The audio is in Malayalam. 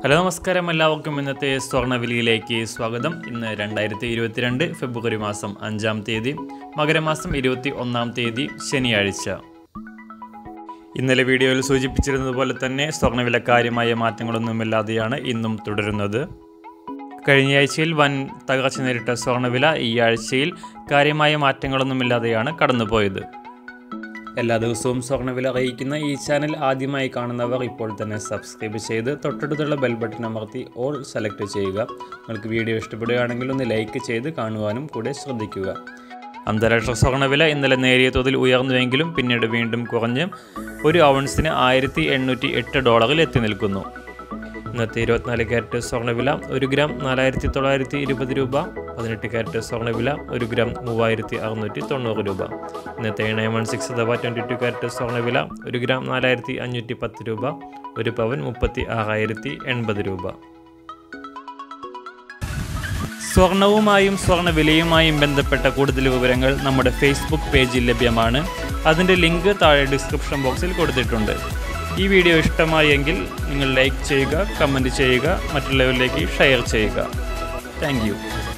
ഹലോ നമസ്കാരം, എല്ലാവർക്കും ഇന്നത്തെ സ്വർണ്ണവിലയിലേക്ക് സ്വാഗതം. ഇന്ന് 2022 ഫെബ്രുവരി മാസം 5-ാം തീയതി, മകരമാസം 21-ാം തീയതി ശനിയാഴ്ച. ഇന്നലെ വീഡിയോയിൽ സൂചിപ്പിച്ചിരുന്നതുപോലെ തന്നെ സ്വർണ്ണവില കാര്യമായ മാറ്റങ്ങളൊന്നുമില്ലാതെയാണ് ഇന്നും തുടരുന്നത്. കഴിഞ്ഞ ആഴ്ചയിൽ വൻ തകർച്ച നേരിട്ട സ്വർണ്ണവില ഈ ആഴ്ചയിൽ കാര്യമായ മാറ്റങ്ങളൊന്നുമില്ലാതെയാണ് കടന്നുപോയത്. എല്ലാ ദിവസവും സ്വർണ്ണവില അറിയിക്കുന്ന ഈ ചാനൽ ആദ്യമായി കാണുന്നവർ ഇപ്പോൾ തന്നെ സബ്സ്ക്രൈബ് ചെയ്ത് തൊട്ടടുത്തുള്ള ബെൽ ബട്ടൺ അമർത്തി ഓൾ സെലക്ട് ചെയ്യുക. നിങ്ങൾക്ക് വീഡിയോ ഇഷ്ടപ്പെടുകയാണെങ്കിൽ ഒന്ന് ലൈക്ക് ചെയ്ത് കാണുവാനും കൂടെ ശ്രദ്ധിക്കുക. അന്താരാഷ്ട്ര സ്വർണ്ണവില ഇന്നലെ നേരിയ തോതിൽ ഉയർന്നുവെങ്കിലും പിന്നീട് വീണ്ടും കുറഞ്ഞ് ഒരു ഔൺസിന് $1808 എത്തി നിൽക്കുന്നു. ഇന്നത്തെ 24 ക്യാരറ്റ് സ്വർണ്ണവില 1 ഗ്രാം 4920 രൂപ, 18 ക്യാരറ്റ് സ്വർണ്ണവില 1 ഗ്രാം 3690 രൂപ. ഇന്നത്തെ 916 അഥവാ 22 ക്യാരറ്റ് സ്വർണ്ണവില 1 ഗ്രാം 4510 രൂപ, 1 പവൻ 36,080 രൂപ. സ്വർണവുമായും സ്വർണ്ണവിലയുമായും ബന്ധപ്പെട്ട കൂടുതൽ വിവരങ്ങൾ നമ്മുടെ ഫേസ്ബുക്ക് പേജിൽ ലഭ്യമാണ്. അതിൻ്റെ ലിങ്ക് താഴെ ഡിസ്ക്രിപ്ഷൻ ബോക്സിൽ കൊടുത്തിട്ടുണ്ട്. ഈ വീഡിയോ ഇഷ്ടമായെങ്കിൽ നിങ്ങൾ ലൈക്ക് ചെയ്യുക, കമൻറ്റ് ചെയ്യുക, മറ്റുള്ളവരിലേക്ക് ഷെയർ ചെയ്യുക. Thank U.